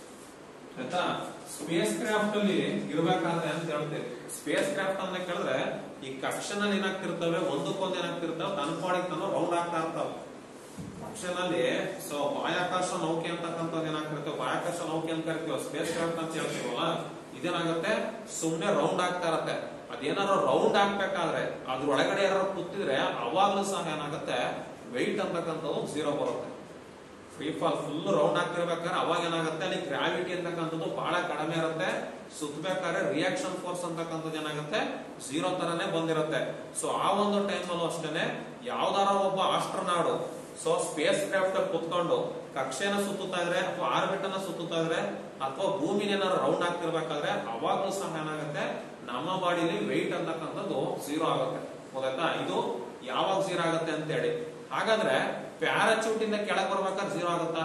ಆಯ್ತಾ. ಸ್ಪೇಸ್ ಕ್ರಾಫ್ಟ್ ಅಲ್ಲಿ ಇರ್ಬೇಕಾದ್ರೆ ಅಂತ ಹೇಳ್ತೇವೆ. ಸ್ಪೇಸ್ ಕ್ರಾಫ್ಟ್ ಅಂತ ಕೇಳಿದ್ರೆ ಈ ಕಕ್ಷನಲ್ಲಿ ಏನಾಗ್ತಿರ್ತವೆ, ಒಂದಕ್ಕೊಂದು ಏನಾಗ್ತಿರ್ತವೆ, ತನ್ನ ಪಾಡಿಗೆ ತಾನು ರೌಂಡ್ ಆಗ್ತಾ ಇರ್ತಾವ ಕಕ್ಷನಲ್ಲಿ. ಸೊ ಬಾಹ್ಯಾಕಾಶ ನೌಕೆ ಅಂತಕ್ಕಂಥದ್ದು ಏನಾಗ್ತಿರ್ತೇವೆ, ಬಾಹ್ಯಾಕಾಶ ನೌಕೆ ಅಂತ ಕರಿತೀವಿ, ಸ್ಪೇಸ್ ಕ್ರಾಫ್ಟ್ ಅಂತ ಹೇಳ್ತೀವಲ್ಲ, ಇದೇನಾಗುತ್ತೆ ಸುಮ್ನೆ ರೌಂಡ್ ಆಗ್ತಾ ಇರತ್ತೆ. ಅದೇನಾದ್ರು ರೌಂಡ್ ಆಗ್ಬೇಕಾದ್ರೆ ಅದ್ರ ಒಳಗಡೆ ಯಾರು ಕೂತಿದ್ರೆ ಅವಾಗ್ಲೂ ಸಹ ಏನಾಗುತ್ತೆ, ವೆಯ್ಟ್ ಅಂತಕ್ಕಂಥದ್ದು 0 ಬರುತ್ತೆ. ಫ್ರೀ ಫಾಲ್ ಫುಲ್ ರೌಂಡ್ ಆಗ್ತಿರ್ಬೇಕಾದ್ರೆ ಅವಾಗ ಏನಾಗುತ್ತೆ, ಅಲ್ಲಿ ಗ್ರಾವಿಟಿ ಅಂತಕ್ಕಂಥದ್ದು ಬಹಳ ಕಡಿಮೆ ಇರುತ್ತೆ. ಸುತ್ತಬೇಕಾದ್ರೆ ರಿಯಾಕ್ಷನ್ ಫೋರ್ಸ್ ಅಂತಕ್ಕಂಥದ್ದು ಏನಾಗುತ್ತೆ, 0 ತರನೇ ಬಂದಿರುತ್ತೆ. ಸೊ ಆ ಒಂದು ಟೈಮ್ ಅಲ್ಲೂ ಅಷ್ಟೇನೆ ಯಾವ್ದಾರ ಒಬ್ಬ ಆಸ್ಟ್ರೋನಾಟ್ ಸೊ ಸ್ಪೇಸ್ ಕ್ರಾಫ್ಟ್ ಅಲ್ಲಿ ಕುತ್ಕೊಂಡು ಕಕ್ಷೆನ ಸುತ್ತುತ್ತಾ ಇದ್ರೆ ಅಥವಾ ಆರ್ಬಿಟ್ ಅನ್ನ ಸುತ್ತುತ್ತಾ ಇದ್ರೆ ಅಥವಾ ಭೂಮಿನ ಏನಾದ್ರು ರೌಂಡ್ ಆಗ್ತಿರ್ಬೇಕಾದ್ರೆ ಅವಾಗ್ಲೂ ಸಹ ಏನಾಗುತ್ತೆ, ನಮ್ಮ ಬಾಡಿಲಿ ವೆಯ್ಟ್ ಅಂತಕ್ಕಂಥದ್ದು 0 ಆಗುತ್ತೆ, ಗೊತ್ತಾಯ್ತಾ. ಇದು ಯಾವಾಗ 0 ಆಗುತ್ತೆ ಅಂತ ಹೇಳಿ. ಹಾಗಾದ್ರೆ ಪ್ಯಾರಾಚೂಟ್ ಇಂದ ಕೆಳಗೆ ಬರ್ಬೇಕಾದ್ರೆ 0 ಆಗುತ್ತಾ,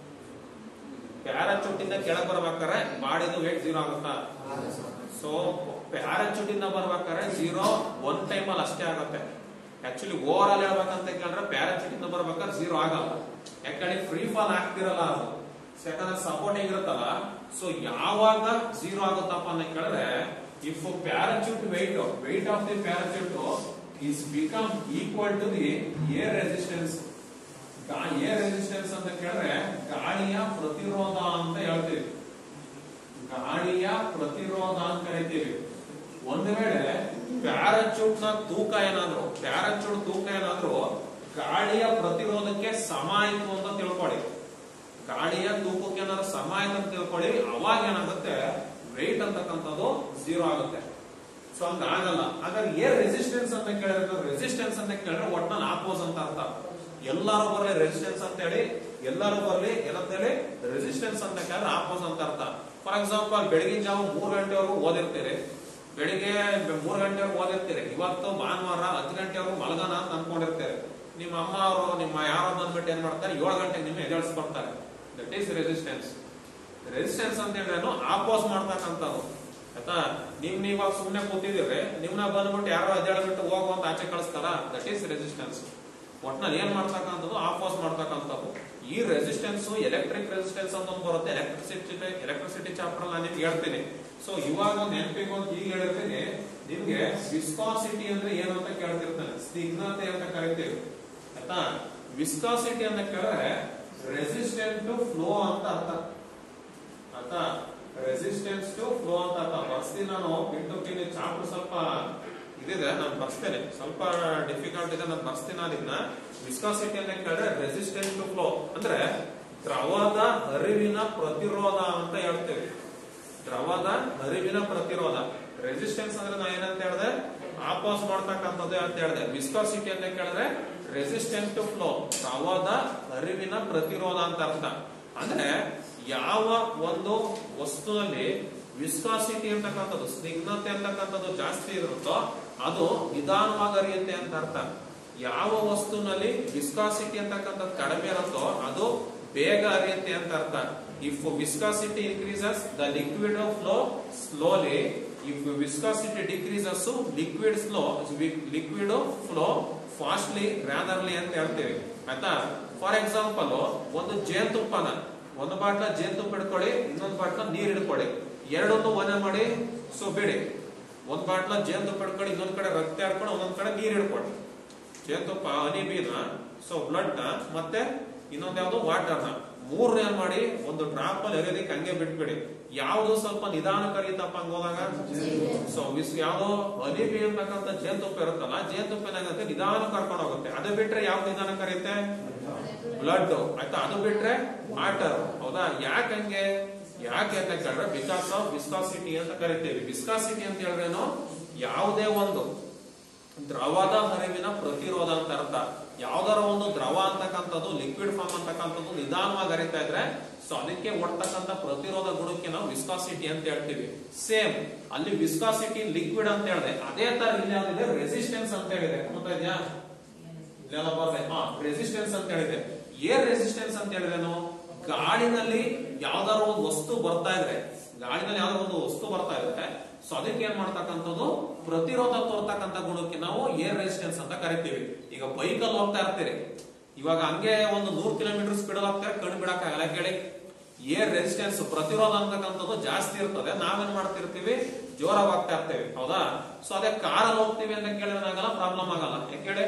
ಪ್ಯಾರಾಚೂಟ್ ಇಂದ ಕೆಳಗೆ ಬರ್ಬೇಕಾದ್ರೆ ಬಾಡಿದು ವೇಟ್ 0 ಆಗುತ್ತಾ. ಸೊ ಪ್ಯಾರಾಚೂಟ್ ಇಂದ ಬರ್ಬೇಕಾದ್ರೆ 0 1 ಟೈಮ್ ಅಲ್ಲಿ ಅಷ್ಟೇ ಆಗುತ್ತೆ. ಆಕ್ಚುಲಿ ಓವರ್ ಆಲ್ ಹೇಳ್ಬೇಕಂತ ಕೇಳಿದ್ರೆ ಪ್ಯಾರಾಚೂಟ್ ಇಂದ ಬರ್ಬೇಕಾದ್ರೆ 0 ಆಗಲ್ಲ, ಯಾಕಂದ್ರೆ ಫ್ರೀ ಫಾಲ್ ಆಗ್ತಿರಲ್ಲ ಅದು, ಯಾಕಂದ್ರೆ ಸಪೋರ್ಟಿಂಗ್ ಇರುತ್ತಲ್ಲ. ಸೊ ಯಾವಾಗ 0 ಆಗುತ್ತಪ್ಪ ಅಂತ ಕೇಳಿದ್ರೆ if parachute weight of the parachute is become equal to the air resistance. Air resistance ಅಂತ ಕೇಳಿದ್ರೆ ಗಾಳಿಯ ಪ್ರತಿರೋಧ ಅಂತ ಹೇಳ್ತೀವಿ. ಗಾಳಿಯ ಪ್ರತಿರೋಧ ಅಂತ ಕರಿತೀವಿ. ಒಂದು ವೇಳೆ ಪ್ಯಾರಾಚೂಟ್ ನ ತೂಕ ಏನಾದ್ರು ಗಾಳಿಯ ಪ್ರತಿರೋಧಕ್ಕೆ ಸಮ ಆಯ್ತು ಅಂತ ತಿಳ್ಕೊಳ್ಳಿ, ಗಾಳಿಯ ತೂಕಕ್ಕೆ ಏನಾದ್ರು ಸಮ ಆಯ್ತು ಅಂತ ತಿಳ್ಕೊಳ್ಳಿ, ಅವಾಗ ಏನಾಗುತ್ತೆ ವೆಯ್ಟ್ ಅಂತಕ್ಕಂಥದ್ದು 0 ಆಗುತ್ತೆ. ಸೊ ಹಂಗಾಗಲ್ಲ. ಹಾಗಾದ್ರೆ ಏರ್ ರೆಸಿಸ್ಟೆನ್ಸ್ ಅಂತ ಕೇಳಿದ್ರೆ, ರೆಸಿಸ್ಟೆನ್ಸ್ ಅಂತ ಕೇಳಿದ್ರೆ ಒಟ್ನಲ್ಲಿ ಆಪೋಸ್ ಅಂತ ಅರ್ಥ. ಎಲ್ಲರೂ ಬರಲಿ ರೆಸಿಸ್ಟೆನ್ಸ್ ಅಂತ ಹೇಳಿ, ಎಲ್ಲರೂ ಬರಲಿ ಏನಂತೇಳಿ ರೆಸಿಸ್ಟೆನ್ಸ್ ಅಂತ ಕೇಳಿದ್ರೆ ಆಪೋಸ್ ಅಂತ ಅರ್ಥ. ಫಾರ್ ಎಕ್ಸಾಂಪಲ್ ಬೆಳಗಿನ ಜಾವ 3 ಗಂಟೆವರೆಗೂ ಓದಿರ್ತೀರಿ, ಬೆಳಿಗ್ಗೆ 3 ಗಂಟೆವರೆಗೂ ಓದಿರ್ತೀರಿ, ಇವತ್ತು ಭಾನುವಾರ 10 ಗಂಟೆವರೆಗೂ ಮಲಗೋಣ ಅಂತ ಅನ್ಕೊಂಡಿರ್ತಾರೆ. ನಿಮ್ಮ ಅಮ್ಮ ಅವರು ನಿಮ್ಮ ಯಾರೋ ಬಂದ್ಬಿಟ್ಟು ಏನ್ ಮಾಡ್ತಾರೆ 7 ಗಂಟೆಗೆ ನಿಮ್ಗೆ ಎದುರಿಸ್ಕೊಡ್ತಾರೆ. That is resistance. ರೆಸಿಸ್ಟೆನ್ಸ್ ಅಂತ ಹೇಳಿದ್ರೆ ಆಪೋಸ್ ಮಾಡ್ತಕ್ಕಂಥದ್ದು ಆಯ್ತಾ. ನೀವಾಗ ಸುಮ್ನೆ ಕೂತಿದ್ದೀರಿ, ನಿಮ್ನ ಬಂದ್ಬಿಟ್ಟು ಯಾರೋ ಎದ್ದೇಳ್ಬಿಟ್ಟು ಹೋಗುವಂತ ಆಚೆ ಕಳಿಸ್ತಾರ, ದಟ್ ಈಸ್ ರೆಸಿಸ್ಟೆನ್ಸ್. ಒಟ್ನಲ್ಲಿ ಏನ್ ಮಾಡ್ತಕ್ಕಂಥದ್ದು ಆಪೋಸ್ ಮಾಡ್ತಕ್ಕಂಥದ್ದು. ಈ ರೆಸಿಸ್ಟೆನ್ಸ್ ಎಲೆಕ್ಟ್ರಿಕ್ ರೆಸಿಸ್ಟೆನ್ಸ್ ಅಂತ ಒಂದು ಬರುತ್ತೆ, ಎಲೆಕ್ಟ್ರಿಸಿಟಿ ಚಾಪ್ಟರ್ ನಾನು ನಿಮ್ಗೆ ಹೇಳ್ತೀನಿ. ಸೊ ಇವಾಗ ನೆನಪಿಗೆ ಒಂದು ಈಗ ಹೇಳಿರ್ತೀನಿ ನಿಮ್ಗೆ. ವಿಸ್ಕಾಸಿಟಿ ಅಂದ್ರೆ ಏನು ಅಂತ ಕೇಳ್ತಿರ್ತಾನೆ, ಸ್ನಿಗ್ಧತೆ ಅಂತ ಕರಿತೀವಿ ಆಯ್ತಾ. ವಿಸ್ಕಾಸಿಟಿ ಅಂತ ಕೇಳಿದ್ರೆ ರೆಸಿಸ್ಟೆಂಟ್ ಟು ಫ್ಲೋ ಅಂತ ಅರ್ಥ ಆಯ್ತಾ. ರೆಸಿಸ್ಟೆನ್ಸ್ ಟು ಫ್ಲೋ ಅಂತ ಅರ್ಥ. ಬರ್ಸ್ತೀನಿ ನಾನು ಬಿಟ್ಟು ಚಾಪ್ಟರ್ ಸ್ವಲ್ಪ ಇದಿದೆ, ನಾನು ಬರ್ಸ್ತೇನೆ, ಸ್ವಲ್ಪ ಡಿಫಿಕಲ್ಟ್ ಇದೆ, ನಾನು ಬರ್ಸ್ತೀನಿ ಅದನ್ನ. ವಿಸ್ಕಾಸಿಟಿ ಅಂತ ಕೇಳಿದ್ರೆ ರೆಸಿಸ್ಟೆನ್ಸ್ ಟು ಫ್ಲೋ ಅಂದ್ರೆ ದ್ರವದ ಹರಿವಿನ ಪ್ರತಿರೋಧ ಅಂತ ಹೇಳ್ತೇವೆ. ದ್ರವದ ಹರಿವಿನ ಪ್ರತಿರೋಧ. ರೆಸಿಸ್ಟೆನ್ಸ್ ಅಂದ್ರೆ ನಾ ಏನಂತ ಹೇಳಿದೆ ಆಪೋಸ್ ಮಾಡ್ತಕ್ಕಂಥದ್ದು ಅಂತ ಹೇಳಿದೆ. ವಿಸ್ಕಾಸಿಟಿ ಅಂತ ಕೇಳಿದ್ರೆ ರೆಸಿಸ್ಟೆನ್ಸ್ ಟು ಫ್ಲೋ, ದ್ರವದ ಹರಿವಿನ ಪ್ರತಿರೋಧ ಅಂತ ಅರ್ಥ. ಅಂದ್ರೆ ಯಾವ ಒಂದು ವಸ್ತುವಿನಲ್ಲಿ ವಿಸ್ಕಾಸಿಟಿ ಅಂತಕ್ಕಂಥದ್ದು, ಸ್ನಿಗ್ಧತೆ ಅಂತಕ್ಕಂಥದ್ದು ಜಾಸ್ತಿ ಇರುತ್ತೋ ಅದು ನಿಧಾನವಾಗಿ ಹರಿಯುತ್ತೆ ಅಂತ ಅರ್ಥ. ಯಾವ ವಸ್ತುವಿನಲ್ಲಿ ವಿಸ್ಕಾಸಿಟಿ ಅಂತಕ್ಕಂಥದ್ದು ಕಡಿಮೆ ಇರುತ್ತೋ ಅದು ಬೇಗ ಹರಿಯುತ್ತೆ ಅಂತ ಅರ್ಥ. If viscosity increases the liquid flow slowly, if viscosity decreases liquid flow fastly ratherly ಅಂತ ಹೇಳ್ತೀವಿ ಆಯ್ತಾ. ಫಾರ್ ಎಕ್ಸಾಂಪಲ್ ಒಂದು ಜೇನುತುಪ್ಪನ, ಒಂದು ಬಾಟ್ಲ ಜೇನುತುಪ್ಪ ಇಡ್ಕೊಳ್ಳಿ, ಇನ್ನೊಂದು ಬಾಟ್ಲ ನೀರ್ ಇಡ್ಕೊಳ್ಳಿ, ಎರಡೊಂದು ಒನೆ ಮಾಡಿ ಸೊ ಬಿಡಿ. ಒಂದ್ ಬಾಟ್ಲ ಜೇನುತುಪ್ಪ ಇಡ್ಕೊಳ್ಳಿ, ಇನ್ನೊಂದ್ ಕಡೆ ರಕ್ತ ಇಡ್ಕೊಂಡು ಒಂದೊಂದ್ ಕಡೆ ನೀರ್ ಇಡ್ಕೊಳ್ಳಿ. ಜೇನುತುಪ್ಪ ಹನಿ ಬೀನ, ಸೊ ಬ್ಲಡ್ ನ, ಮತ್ತೆ ಇನ್ನೊಂದ್ ಯಾವ್ದು ವಾಟರ್ ನ, ಮೂರನೇ ಮಾಡಿ ಒಂದು ಡ್ರಾಪ್ ಅಲ್ಲಿ ಹರಿಯೋದಕ್ಕೆ ಹಂಗೆ ಬಿಟ್ಬಿಡಿ. ಯಾವ್ದು ಸ್ವಲ್ಪ ನಿಧಾನ ಕರೀತಪ್ಪ ಹಂಗ ಹೋದಾಗ, ಸೊ ಯಾವ್ದು ಹನಿ ಬೀ ಅಂತಕ್ಕಂಥ ಜೇನುತುಪ್ಪ ಇರುತ್ತಲ್ಲ, ಜೇನುತುಪ್ಪ ಏನಾಗುತ್ತೆ ನಿಧಾನ ಕರ್ಕೊಂಡು ಹೋಗುತ್ತೆ. ಅದು ಬಿಟ್ರೆ ಯಾವ್ದು ನಿಧಾನ ಕರೀತೆ ಬ್ಲಡ್ ಆಯ್ತಾ, ಅದು ಬಿಟ್ರೆ ವಾಟರ್. ಹೌದಾ, ಯಾಕಂಗೆ ಯಾಕೆ ಅಂತ ಕೇಳಿದ್ರೆ ಬಿಕಾಸ್ ಆಫ್ ವಿಸ್ಕಾಸಿಟಿ ಅಂತ ಕರಿತೇವೆ. ವಿಸ್ಕಾಸಿಟಿ ಅಂತ ಹೇಳಿದ್ರೇನು ಯಾವುದೇ ಒಂದು ದ್ರವದ ಹರಿವಿನ ಪ್ರತಿರೋಧ ಅಂತ ಅರ್ಥ. ಯಾವ್ದಾರ ಒಂದು ದ್ರವ ಅಂತಕ್ಕಂಥದ್ದು ಲಿಕ್ವಿಡ್ ಫಾರ್ಮ್ ಅಂತಕ್ಕಂಥದ್ದು ನಿಧಾನವಾಗಿ ಹರಿತಾ ಇದ್ರೆ ಸೊ ಅದಕ್ಕೆ ಒಡ್ತಕ್ಕಂಥ ಪ್ರತಿರೋಧ ಗುಣಕ್ಕೆ ನಾವು ವಿಸ್ಕಾಸಿಟಿ ಅಂತ ಹೇಳ್ತೀವಿ. ಸೇಮ್ ಅಲ್ಲಿ ವಿಸ್ಕಾಸಿಟಿ ಲಿಕ್ವಿಡ್ ಅಂತ ಹೇಳಿದೆ, ಅದೇ ತರ ಇಲ್ಲಿ ಯಾವ್ದಿದೆ ರೆಸಿಸ್ಟೆನ್ಸ್ ಅಂತ ಹೇಳಿದೆ. ಗೊತ್ತಾ ಇದೆಯಾ, ಇಲ್ಲೆಲ್ಲ ಬರ್ದೆ ರೆಸಿಸ್ಟೆನ್ಸ್ ಅಂತ ಹೇಳಿದೆ. ಏರ್ ರೆಸಿಸ್ಟೆನ್ಸ್ ಅಂತ ಹೇಳಿದ್ರೇನು, ಗಾಳಿನಲ್ಲಿ ಯಾವ್ದಾದ್ರು ಒಂದು ವಸ್ತು ಬರ್ತಾ ಇದ್ರೆ, ಗಾಳಿನಲ್ಲಿ ಯಾವ್ದಾದ್ರು ಒಂದು ವಸ್ತು ಬರ್ತಾ ಇದ್ರೆ ಸೊ ಅದಕ್ಕೆ ಏನ್ ಮಾಡ್ತಕ್ಕಂಥದ್ದು ಪ್ರತಿರೋಧ ತೋರ್ತಕ್ಕಂಥ ಗುಣಕ್ಕೆ ನಾವು ಏರ್ ರೆಸಿಸ್ಟೆನ್ಸ್ ಅಂತ ಕರಿತೀವಿ. ಈಗ ಬೈಕಲ್ಲಿ ಹೋಗ್ತಾ ಇರ್ತೀರಿ, ಇವಾಗ ಹಂಗೆ ಒಂದು 100 ಕಿಲೋಮೀಟರ್ ಸ್ಪೀಡ್ ಹೋಗ್ತಾರೆ, ಕಣ್ಣು ಬಿಡಕ್ಕಾಗಲ್ಲ ಕೇಳಿ. ಏರ್ ರೆಸಿಸ್ಟೆನ್ಸ್ ಪ್ರತಿರೋಧ ಅಂತಕ್ಕಂಥದ್ದು ಜಾಸ್ತಿ ಇರ್ತದೆ, ನಾವೇನ್ ಮಾಡ್ತಿರ್ತೀವಿ ಜೋರಾಗಿ ಹೋಗ್ತಾ ಇರ್ತೇವೆ. ಹೌದಾ, ಸೊ ಅದೇ ಕಾರಲ್ಲಿ ಹೋಗ್ತೀವಿ ಅಂತ ಕೇಳಿದ್ರೆ ಆಗಲ್ಲ, ಪ್ರಾಬ್ಲಮ್ ಆಗಲ್ಲ. ಯಾಕೆ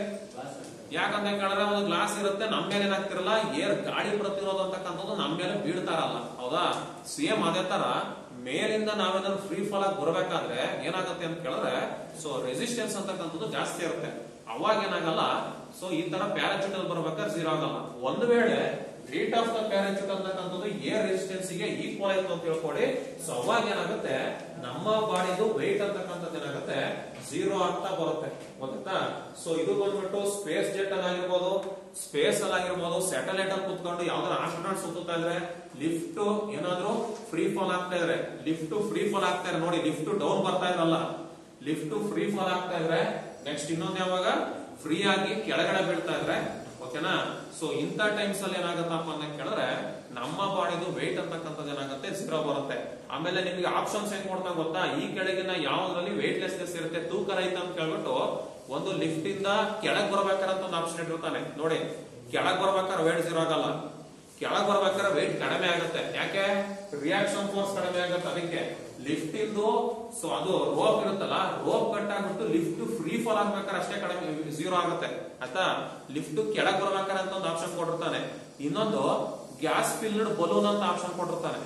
ಯಾಕಂತ ಕೇಳಿದ್ರೆ ಒಂದು ಗ್ಲಾಸ್ ಇರುತ್ತೆ, ನಮ್ಮ ಮೇಲೆ ಏನಾಗ್ತಿರಲ್ಲ, ಏರ್ ಗಾಳಿ ಪ್ರತಿರೋಧ ಅಂತಕ್ಕಂಥದ್ದು ನಮ್ಮ ಮೇಲೆ ಬೀಳ್ತಾರಲ್ಲ. ಹೌದಾ, ಸೇಮ್ ಅದೇ ತರ ಮೇಲಿಂದ ನಾವೇನಾದ್ರು ಫ್ರೀ ಫಾಲ್ ಆಗಿ ಬರ್ಬೇಕಾದ್ರೆ ಏನಾಗುತ್ತೆ ಅಂತ ಕೇಳಿದ್ರೆ ಸೊ ರೆಸಿಸ್ಟೆನ್ಸ್ ಅಂತಕ್ಕಂಥದ್ದು ಜಾಸ್ತಿ ಇರುತ್ತೆ. ಅವಾಗ ಏನಾಗಲ್ಲ, ಸೊ ಈ ತರ ಪ್ಯಾರಾಚೂಟ್ ಅಲ್ಲಿ ಬರ್ಬೇಕಾದ್ರೆ 0 ಆಗಲ್ಲ. ಒಂದು ವೇಳೆ ವೇಟ್ ಆಫ್ ದ ಪ್ಯಾರಾಚೂಟ್ ಅಂತಕ್ಕಂಥದ್ದು ಏರ್ ರೆಸಿಸ್ಟೆನ್ಸ್ ಗೆ ಈಕ್ವಲ್ ಆಯ್ತು ಅಂತ ಹೇಳ್ಕೊಳ್ಳಿ. ಸೊ ಅವಾಗ ಏನಾಗುತ್ತೆ ನಮ್ಮ ಬಾಡಿದು ವೆಯ್ಟ್ ಅಂತಕ್ಕಂಥದ್ದು ಏನಾಗುತ್ತೆ 0 ಆಗ್ತಾ ಬರುತ್ತೆ. ಗೊತ್ತಾ, ಸೊ ಇದು ಬಂದ್ಬಿಟ್ಟು ಸ್ಪೇಸ್ ಜೆಟ್ ಅಲ್ಲಿ ಆಗಿರ್ಬೋದು, ಸ್ಪೇಸ್ ಅಲ್ಲಿ ಆಗಿರ್ಬೋದು, ಸ್ಯಾಟಲೈಟ್ ಅಲ್ಲಿ ಕುತ್ಕೊಂಡು ಯಾವ್ದಾದ್ರು ಆಸ್ಟ್ರೋನಾಟ್ ಸುತ್ತಾ ಇದ್ರೆ, ಲಿಫ್ಟ್ ಏನಾದ್ರು ಫ್ರೀ ಫಾಲ್ ಆಗ್ತಾ ಇದ್ರೆ, ಲಿಫ್ಟ್ ಫ್ರೀ ಫಾಲ್ ಆಗ್ತಾ ಇದ್ರೆ ನೋಡಿ, ಲಿಫ್ಟ್ ಡೌನ್ ಬರ್ತಾ ಇರಲ್ಲ, ಲಿಫ್ಟ್ ಫ್ರೀ ಫಾಲ್ ಆಗ್ತಾ ಇದ್ರೆ, ನೆಕ್ಸ್ಟ್ ಇನ್ನೊಂದು ಯಾವಾಗ ಫ್ರೀ ಆಗಿ ಕೆಳಗಡೆ ಬೀಳ್ತಾ ಇದ್ರೆ, ಓಕೆನಾ. ಸೊ ಇಂಥ ಟೈಮ್ಸ್ ಅಲ್ಲಿ ಏನಾಗತ್ತಪ್ಪ ಅಂತ ಕೇಳಿದ್ರೆ ನಮ್ಮ ಬಾಡಿದು ವೆಯ್ಟ್ ಅಂತಕ್ಕಂಥದ್ದು ಏನಾಗುತ್ತೆ 0 ಬರುತ್ತೆ. ಆಮೇಲೆ ನಿಮ್ಗೆ ಆಪ್ಷನ್ಸ್ ಹೆಂಗ್ ಕೊಡ್ತಾ ಗೊತ್ತಾ, ಈ ಕೆಳಗಿನ ಯಾವ್ದ್ರಲ್ಲಿ ವೆಯ್ಟ್ಲೆಸ್ನೆಸ್ ಇರುತ್ತೆ, ತೂಕ ರಹಿತ ಅಂತ ಕೇಳ್ಬಿಟ್ಟು ಒಂದು ಲಿಫ್ಟ್ ಇಂದ ಕೆಳಗ್ ಬರ್ಬೇಕಾದ್ರೆ ಅಂತ ಒಂದು ಆಪ್ಷನ್ ಇಟ್ಟಿರ್ತಾನೆ ನೋಡಿ. ಕೆಳಗ್ ಬರ್ಬೇಕಾದ್ರೆ ವೆಯ್ಟ್ 0 ಆಗಲ್ಲ, ಕೆಳಗ್ ಬರ್ಬೇಕಾದ್ರೆ ವೆಯ್ಟ್ ಕಡಿಮೆ ಆಗುತ್ತೆ. ಯಾಕೆ, ರಿಯಾಕ್ಷನ್ ಫೋರ್ಸ್ ಕಡಿಮೆ ಆಗುತ್ತೆ. ಅದಕ್ಕೆ ಲಿಫ್ಟ್ ಇಂದು ಸೊ ಅದು ರೋಪ್ ಇರುತ್ತಲ್ಲ, ರೋಪ್ ಕಟ್ ಆಗ್ಬಿಟ್ಟು ಲಿಫ್ಟ್ ಫ್ರೀ ಫಾಲ್ ಆಗ್ಬೇಕಾದ್ರೆ ಅಷ್ಟೇ ಕಡಿಮೆ 0 ಆಗುತ್ತೆ ಆಯ್ತಾ. ಲಿಫ್ಟ್ ಕೆಳಗ್ ಬರ್ಬೇಕಾದ್ರೆ ಅಂತ ಒಂದು ಆಪ್ಷನ್ ಕೊಟ್ಟಿರ್ತಾನೆ. ಇನ್ನೊಂದು ಗ್ಯಾಸ್ ಫಿಲ್ಡ್ ಬಲೂನ್ ಅಂತ ಆಪ್ಷನ್ ಕೊಟ್ಟಿರ್ತಾನೆ.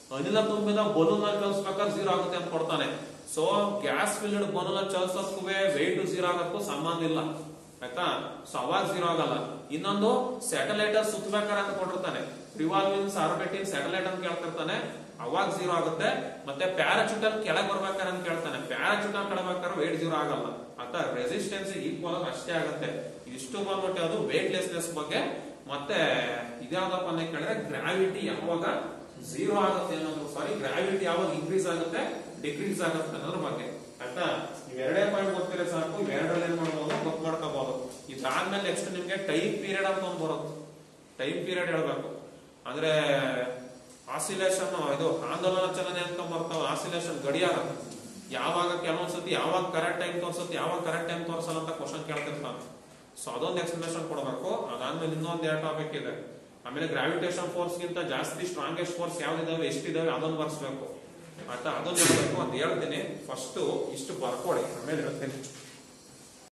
ಅನಿಲ ತುಂಬಿದ ಬಲೂನ್ ಅಲ್ಲಿ ಚಲಿಸ್ಬೇಕಾದ್ರೆ 0 ಆಗುತ್ತೆ ಅಂತ ಕೊಡ್ತಾನೆ. ಸೊ ಗ್ಯಾಸ್ ಫಿಲ್ಡ್ ಬಲೂನ್ ಅಲ್ಲಿ ಚಲಿಸೋದಕ್ಕೂ ವೆಯ್ಟ್ 0 ಆಗೋಕ್ಕೂ ಸಂಬಂಧ ಇಲ್ಲ ಆಯ್ತಾ. ಸೊ ಅವಾಗ 0 ಆಗಲ್ಲ. ಇನ್ನೊಂದು ಸ್ಯಾಟಲೈಟ್ ಸುತ್ತಬೇಕಾರೆ ಅಂತ ಕೊಟ್ಟಿರ್ತಾನೆ, ರಿವಾಲ್ವಿಂಗ್ ಆರ್ಬಿಟಿಂಗ್ ಸ್ಯಾಟಲೈಟ್ ಅಂತ ಕೇಳ್ತಿರ್ತಾನೆ, ಅವಾಗ 0 ಆಗುತ್ತೆ. ಮತ್ತೆ ಪ್ಯಾರಾಚೂಟ್ ಅಲ್ಲಿ ಕೆಳಗೆ ಬರ್ಬೇಕಾರೆ ಅಂತ ಕೇಳ್ತಾನೆ, ಪ್ಯಾರಾಚೂಟ್ ಅಲ್ಲಿ ಕೆಳಬೇಕಾದ್ರೆ ವೆಯ್ಟ್ 0 ಆಗಲ್ಲ ಆಯ್ತಾ. ರೆಸಿಸ್ಟೆನ್ಸ್ ಈಕ್ವಲ್ ಅಷ್ಟೇ ಆಗುತ್ತೆ. ಇಷ್ಟು ಬಂದ್ಬಿಟ್ಟು ಅದು ವೇಟ್ಲೆಸ್ನೆಸ್ ಬಗ್ಗೆ. ಮತ್ತೆ ಇದ್ಯಾವ್ದಪ್ಪ ಅಂತ ಕೇಳಿದ್ರೆ ಗ್ರಾವಿಟಿ ಯಾವಾಗ 0 ಆಗುತ್ತೆ ಅನ್ನೋದು, ಸಾರಿ ಗ್ರಾವಿಟಿ ಯಾವಾಗ ಇನ್ಕ್ರೀಸ್ ಆಗುತ್ತೆ ಡಿಕ್ರೀಸ್ ಆಗುತ್ತೆ ಅನ್ನೋದ್ರ ಬಗ್ಗೆ ಆಯ್ತಾ. ಇವೆರಡೇ ಪಾಯಿಂಟ್ ಗೊತ್ತಿದ್ರೆ ಸಾಕು, ಇವೆರಡರಲ್ಲಿ ಏನ್ ಮಾಡ್ಬೋದು ಗೊತ್ತು ಮಾಡ್ಕೋಬಹುದು. ಇದಾದ್ಮೇಲೆ ನೆಕ್ಸ್ಟ್ ನಿಮ್ಗೆ ಟೈಮ್ ಪೀರಿಯಡ್ ಅಂತ ಒಂದು ಬರುತ್ತೆ. ಟೈಮ್ ಪೀರಿಯಡ್ ಹೇಳ್ಬೇಕು ಅಂದ್ರೆ ಆಸಿಲೇಷನ್, ಇದು ಆಂದೋಲನ ಚಲನೆ ಅಂತ ಬರ್ತಾವ. ಆಸಿಲೇಷನ್ ಗಡಿಯಾರ ಯಾವಾಗ ಕೆಲವೊಂದ್ಸತಿ ಯಾವಾಗ ಕರೆಕ್ಟ್ ಟೈಮ್ ತೋರ್ಸುತ್ತೆ, ಯಾವಾಗ ಕರೆಕ್ಟ್ ಟೈಮ್ ತೋರ್ಸಲ್ಲ ಅಂತ ಕ್ವಶನ್ ಕೇಳ್ತಿರ್ತಾನೆ. ಸೊ ಅದೊಂದು ಎಕ್ಸ್ಪ್ಲನೇಷನ್ ಕೊಡಬೇಕು. ಅದಾದ್ಮೇಲೆ ಇನ್ನೊಂದು 2 ಟಾಪಿಕ್ ಇದೆ. ಆಮೇಲೆ ಗ್ರಾವಿಟೇಷನ್ ಫೋರ್ಸ್ ಗಿಂತ ಜಾಸ್ತಿ ಸ್ಟ್ರಾಂಗೆಸ್ಟ್ ಫೋರ್ಸ್ ಯಾವ್ದಿದಾವೆ ಎಷ್ಟಿದಾವೆ ಅದೊಂದು ಬರ್ಸ್ಬೇಕು ಆಯ್ತಾ. ಅದೊಂದು ಹೇಳ್ಬೇಕು ಅಂತ ಹೇಳ್ತೀನಿ. ಫಸ್ಟ್ ಇಷ್ಟು ಬರ್ಕೊಡಿ, ಆಮೇಲೆ ಹೇಳ್ತೀನಿ.